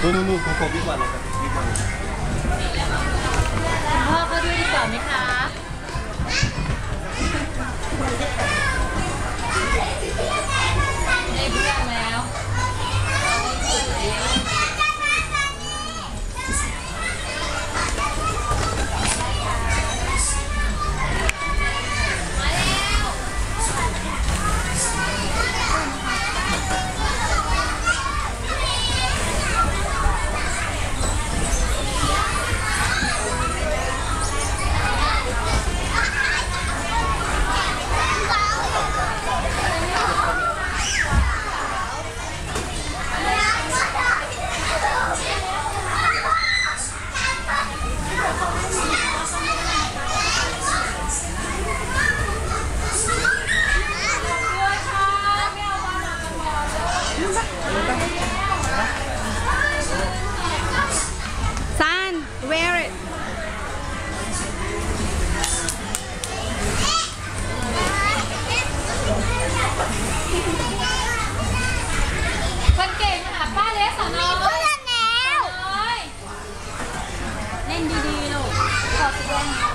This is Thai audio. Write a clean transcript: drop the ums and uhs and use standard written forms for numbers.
นู่นโควิดวันเลยครับวิดวันพ่อก็ด้วยดีกว่าไหมคะได้เพื่อนแล้ว wear it คนเก่งค่ะป้าเล็กสาวน้อยเล่นดีๆลูกขอแสดง